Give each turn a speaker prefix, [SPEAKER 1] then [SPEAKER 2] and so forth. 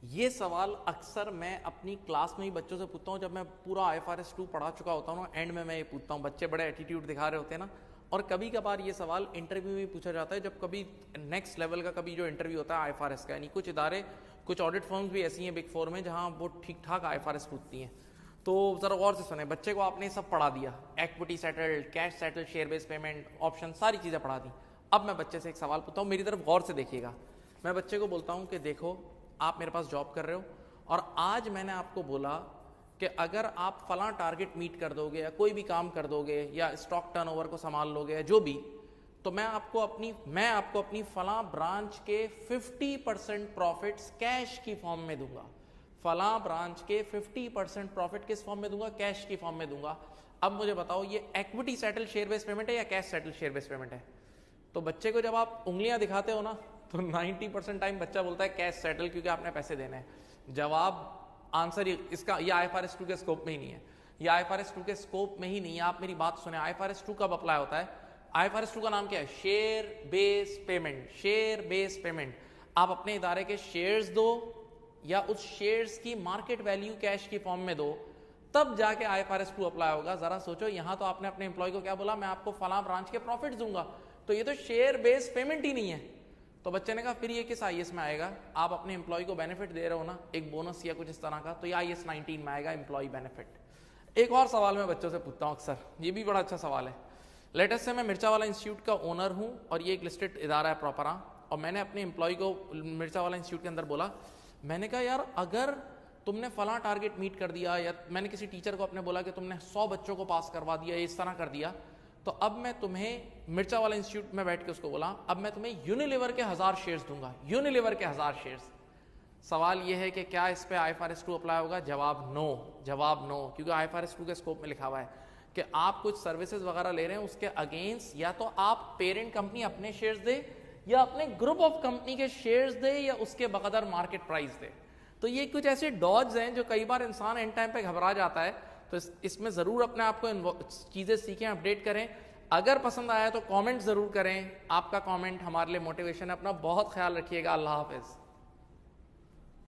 [SPEAKER 1] ये सवाल अक्सर मैं अपनी क्लास में ही बच्चों से पूछता हूँ। जब मैं पूरा IFRS 2 पढ़ा चुका होता हूँ ना, एंड में मैं ये पूछता हूँ, बच्चे बड़े एटीट्यूड दिखा रहे होते हैं ना। और कभी कभार ये सवाल इंटरव्यू में पूछा जाता है, जब कभी नेक्स्ट लेवल का कभी जो इंटरव्यू होता है IFRS का, यानी कुछ इदारे, कुछ ऑडिट फर्म्स भी ऐसी हैं बिग फोर में जहाँ वो ठीक ठाक IFRS पूछती हैं। तो जरा गौर से सुने, बच्चे को आपने सब पढ़ा दिया, equity settled, cash settled, share based payment, option, सारी चीजें पढ़ा दी। अब मैं बच्चे से एक सवाल पूछता हूँ, मेरी तरफ गौर से देखिएगा। मैं बच्चे को बोलता हूँ कि देखो, आप मेरे पास जॉब कर रहे हो और आज मैंने आपको बोला कि अगर आप फला टारगेट मीट कर दोगे या कोई भी काम कर दोगे या स्टॉक टर्नओवर को संभाल लोगे या जो भी, तो मैं आपको अपनी फला ब्रांच के 50% प्रॉफिट्स कैश की फॉर्म में दूंगा। फला ब्रांच के 50% प्रॉफिट किस फॉर्म में दूंगा? कैश की फॉर्म में दूंगा। अब मुझे बताओ, ये equity settle share based payment है या cash settle share based payment है? तो बच्चे को जब आप उंगलियां दिखाते हो ना, तो 90% टाइम बच्चा बोलता है कैश सेटल, क्योंकि आपने पैसे देने हैं। जवाब, आंसर इसका, ये IFRS 2 के स्कोप में ही नहीं है। ये IFRS 2 के स्कोप में ही नहीं है। आप मेरी बात सुने, IFRS 2 कब अप्लाई होता है? IFRS 2 का नाम क्या है? Share base payment. Share base payment. आप अपने इदारे के शेयर्स दो या उस शेयर्स की मार्केट वैल्यू कैश की फॉर्म में दो, तब जाके IFRS 2 अप्लाई होगा। जरा सोचो, यहां तो आपने अपने एम्प्लॉय को क्या बोला? मैं आपको फला ब्रांच के प्रॉफिट दूंगा। तो ये तो शेयर बेस पेमेंट ही नहीं है। तो बच्चे ने कहा फिर ये किस IAS में आएगा? आप अपने एम्प्लॉय को बेनिफिट दे रहे हो ना, एक बोनस या कुछ इस तरह का, तो ये IAS 19 में आएगा, एम्प्लॉय बेनिफिट। एक और सवाल मैं बच्चों से पूछता हूँ अक्सर, ये भी बड़ा अच्छा सवाल है। लेटेस्ट से मैं मिर्चा वाला इंस्टीट्यूट का ओनर हूँ और ये एक लिस्टेड इदारा है प्रॉपरा, और मैंने अपने एम्प्लॉय को मिर्चा वाला इंस्टीट्यूट के अंदर बोला, मैंने कहा यार, अगर तुमने फला टारगेट मीट कर दिया, या मैंने किसी टीचर को अपने बोला कि तुमने 100 बच्चों को पास करवा दिया, इस तरह कर दिया, तो अब मैं तुम्हें, मिर्चा वाला इंस्टीट्यूट में बैठ के उसको बोला, अब मैं तुम्हें यूनिलीवर के 1000 शेयर्स दूंगा। यूनिलीवर के 1000 शेयर्स। सवाल यह है कि क्या इस पे IFRS 2 अप्लाई होगा? जवाब नो। जवाब नो, क्योंकि IFRS 2 के स्कोप में लिखा हुआ है कि आप कुछ सर्विसेज वगैरह ले रहे हैं, उसके अगेंस्ट या तो आप पेरेंट कंपनी अपने शेयर्स दे, या अपने ग्रुप ऑफ कंपनी के शेयर्स दे, या उसके बकदर मार्केट प्राइस दे। तो ये कुछ ऐसे डॉज हैं जो कई बार इंसान एंड टाइम पे घबरा जाता है। तो इसमें जरूर अपने आप को चीजें सीखें, अपडेट करें। अगर पसंद आया तो कमेंट जरूर करें। आपका कमेंट हमारे लिए मोटिवेशन है। अपना बहुत ख्याल रखिएगा। अल्लाह हाफिज।